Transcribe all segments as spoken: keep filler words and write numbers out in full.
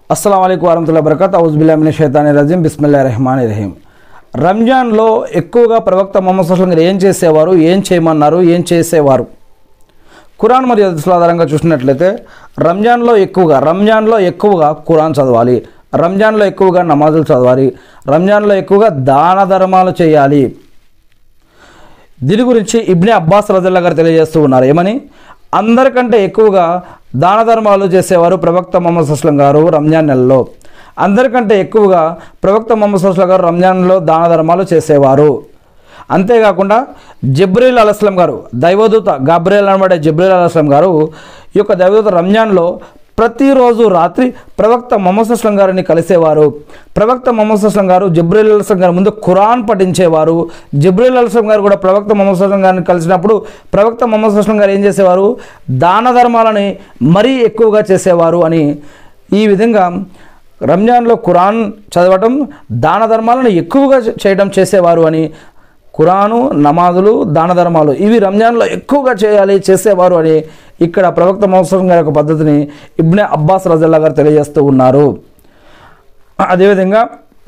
అస్సలాము అలైకుం వరహ్మతుల్లాహి వబరకాతుహు ఔజు బిల్లాహి మినష్ షైతానిర్ రజీం బిస్మిల్లాహిర్ రహ్మానిర్ రహీం. రంజాన్లో ఎక్కువగా ప్రవక్త ముహమ్మద్ సల్లల్లాహు అలైహి వసల్లం ఏం చేసేవారు, ఏం చేయమన్నారు, ఏం చేసేవారు? ఖురాన్ మరియు హదీసుల ఆధారంగా చూసినట్లయితే రంజాన్లో ఎక్కువగా రంజాన్లో ఎక్కువగా ఖురాన్ చదవాలి, రంజాన్లో ఎక్కువగా నమాజులు చదవాలి, రంజాన్లో ఎక్కువగా దాన ధర్మాలు చేయాలి. దీని గురించి ఇబ్నే అబ్బాస్ రజల్లా గారు తెలియజేస్తూ ఉన్నారు. ఏమని? అందరికంటే ఎక్కువగా దాన ధర్మాలు చేసేవారు ప్రవక్త ముహమ్మద్ సల్లల్లాహు అలైహి వసల్లం గారు రంజాన్ నెలలో. అందరికంటే ఎక్కువగా ప్రవక్త ముహమ్మద్ సల్లల్లాహు అలైహి వసల్లం గారు రంజాన్లో దాన ధర్మాలు చేసేవారు. అంతేకాకుండా జిబ్రీల్ అలైహిస్సలాం గారు, దైవదూత గాబ్రియల్ అనబడే జిబ్రీల్ అలైహిస్సలాం గారు ఈ యొక్క దైవదూత రంజాన్లో ప్రతిరోజు రాత్రి ప్రవక్త ముహమ్మద్ సల్లల్లాహు అలైహి వసల్లం గారిని కలిసేవారు. ప్రవక్త ముహమ్మద్ సల్లల్లాహు అలైహి వసల్లం గారు జిబ్రీల్ అలైహిస్సలాం గారి ముందు ఖురాన్ పఠించేవారు. జిబ్రీల్ అలైహిస్సలాం గారు కూడా ప్రవక్త ముహమ్మద్ సల్లల్లాహు అలైహి వసల్లం గారిని కలిసినప్పుడు ప్రవక్త ముహమ్మద్ సల్లల్లాహు అలైహి వసల్లం గారు ఏం చేసేవారు? దాన ధర్మాలని మరీ ఎక్కువగా చేసేవారు అని. ఈ విధంగా రంజాన్లో ఖురాన్ చదవటం, దాన ధర్మాలను ఎక్కువగా చేయడం చేసేవారు అని. ఖురాను, నమాజులు, దాన ధర్మాలు ఇవి రంజాన్లో ఎక్కువగా చేయాలి, చేసేవారు అని ఇక్కడ ప్రవక్త ముహమ్మద్ సల్లల్లాహు అలైహి వసల్లం గారి యొక్క పద్ధతిని ఇబ్నే అబ్బాస్ రజల్లా గారు తెలియజేస్తూ ఉన్నారు. అదేవిధంగా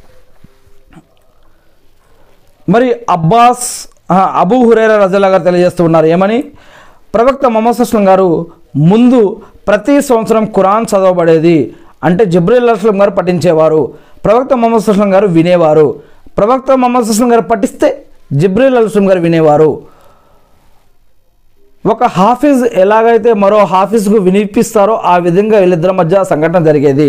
మరి అబ్బాస్ అబూ హురైరా రజల్లా గారు తెలియజేస్తూ ఉన్నారు. ఏమని? ప్రవక్త ముహమ్మద్ సల్లల్లాహు అలైహి వసల్లం గారు ముందు ప్రతి సంవత్సరం ఖురాన్ చదవబడేది, అంటే జిబ్రీల్ అలైహిస్సలాం గారు పఠించేవారు, ప్రవక్త ముహమ్మద్ సల్లల్లాహు అలైహి వసల్లం గారు వినేవారు. ప్రవక్త ముహమ్మద్ సల్లల్లాహు అలైహి వసల్లం గారు పఠిస్తే జిబ్రీల్ అలైహిస్సలాం గారు వినేవారు. ఒక హాఫీజ్ ఎలాగైతే మరో హాఫీజ్కు వినిపిస్తారో ఆ విధంగా వీళ్ళిద్దరి మధ్య సంఘటన జరిగేది.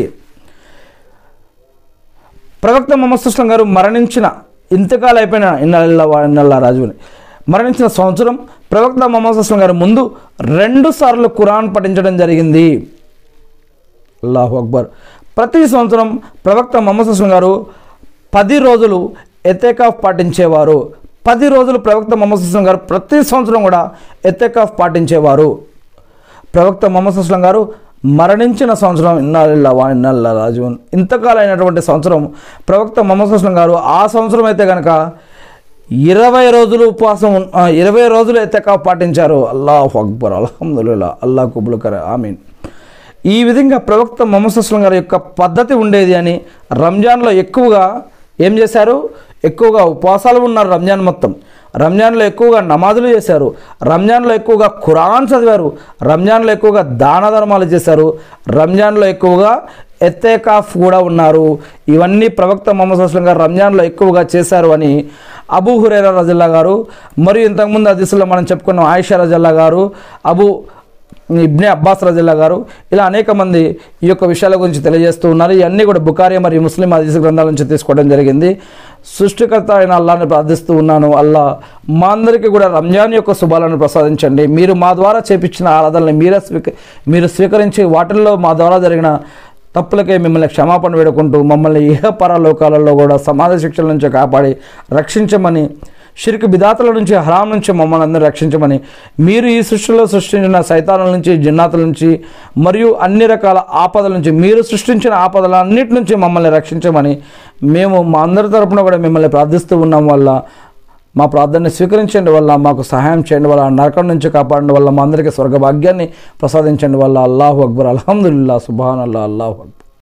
ప్రవక్త ముహమ్మద్ సల్లల్లాహు అలైహి వసల్లం గారు మరణించిన ఇంతకాలం అయిపోయిన ఇన్నల్లా ఇన్నల్లా రాజుని మరణించిన సంవత్సరం ప్రవక్త ముహమ్మద్ సల్లల్లాహు అలైహి వసల్లం గారు ముందు రెండు సార్లు ఖురాన్ పఠించడం జరిగింది. అల్లాహు అక్బర్. ప్రతి సంవత్సరం ప్రవక్త ముహమ్మద్ సల్లల్లాహు అలైహి వసల్లం గారు పది రోజులు ఎతేకాఫ్ పాటించేవారు. పది రోజులు ప్రవక్త ముహమ్మద్ సల్లల్లాహు అలైహి వసల్లం గారు ప్రతి సంవత్సరం కూడా ఎతేకాఫ్ పాటించేవారు. ప్రవక్త ముహమ్మద్ సల్లల్లాహు అలైహి వసల్లం గారు మరణించిన సంవత్సరం ఇన్నల్లా వా ఇన్నల్లా రాజున్ ఇంతకాలం అయినటువంటి సంవత్సరం ప్రవక్త ముహమ్మద్ సల్లల్లాహు అలైహి వసల్లం గారు ఆ సంవత్సరం అయితే కనుక ఇరవై రోజులు ఉపవాసం ఇరవై రోజులు ఎతేకాఫ్ పాటించారు. అల్లాహు అక్బర్, అల్హమ్దులిల్లాహ్, అల్లాహ్ కబూల్ కరే, ఆమీన్. ఈ విధంగా ప్రవక్త ముహమ్మద్ సల్లల్లాహు అలైహి వసల్లం గారి యొక్క పద్ధతి ఉండేది అని. రంజాన్లో ఎక్కువగా ఏం చేశారు? ఎక్కువగా ఉపవాసాలు ఉన్నారు రంజాన్ మొత్తం. రంజాన్లో ఎక్కువగా నమాజులు చేశారు, రంజాన్లో ఎక్కువగా ఖురాన్ చదివారు, రంజాన్లో ఎక్కువగా దాన ధర్మాలు చేశారు, రంజాన్లో ఎక్కువగా ఎత్తేకాఫ్ కూడా ఉన్నారు. ఇవన్నీ ప్రవక్త ముహమ్మద్ సల్లల్లాహు అలైహి వసల్లం గారు రంజాన్లో ఎక్కువగా చేశారు అని అబూ హురైరా రజల్లా గారు, మరియు ఇంతకుముందు హదీసులో మనం చెప్పుకున్నాం ఆయిషా రజల్లా గారు, అబూ ఇబ్నే అబ్బాస్ రజల్లా గారు, ఇలా అనేక మంది ఈ యొక్క విషయాల గురించి తెలియజేస్తూ ఉన్నారు. ఇవన్నీ కూడా బుఖారీ మరియు ముస్లిం హదీస్ గ్రంథాల నుంచి తీసుకోవడం జరిగింది. సృష్టికర్త అయిన అల్లాహ్ని ప్రార్థిస్తూ ఉన్నాను, అల్లా మా అందరికీ కూడా రంజాన్ యొక్క శుభాలను ప్రసాదించండి. మీరు మా ద్వారా చేపించిన ఆరాధనలు మీరే స్వీక మీరు స్వీకరించి వాటిల్లో మా ద్వారా జరిగిన తప్పులకే మిమ్మల్ని క్షమాపణ వేడుకుంటూ మమ్మల్ని ఇహపర లోకాలలో కూడా సమాధి శిక్షల నుంచి కాపాడి రక్షించమని, షిర్క్ బిదాతుల నుంచి, హరాం నుంచి మమ్మల్ని అందరూ రక్షించమని, మీరు ఈ సృష్టిలో సృష్టించిన సైతానుల నుంచి, జిన్నాతుల నుంచి మరియు అన్ని రకాల ఆపదల నుంచి, మీరు సృష్టించిన ఆపదల అన్నిటి నుంచి మమ్మల్ని రక్షించమని మేము మా అందరి తరపున కూడా మిమ్మల్ని ప్రార్థిస్తూ ఉన్నాం. వల్ల మా ప్రార్థనని స్వీకరించండి, వల్ల మాకు సహాయం చేయండి, వల్ల నరకం నుంచి కాపాడండి, వల్ల మా అందరికీ స్వర్గభాగ్యాన్ని ప్రసాదించండి. వల్ల అల్లాహు అక్బర్, అల్హమ్దులిల్లాహ్, సుబ్హానల్లాహ్, అల్లాహు అక్బర్.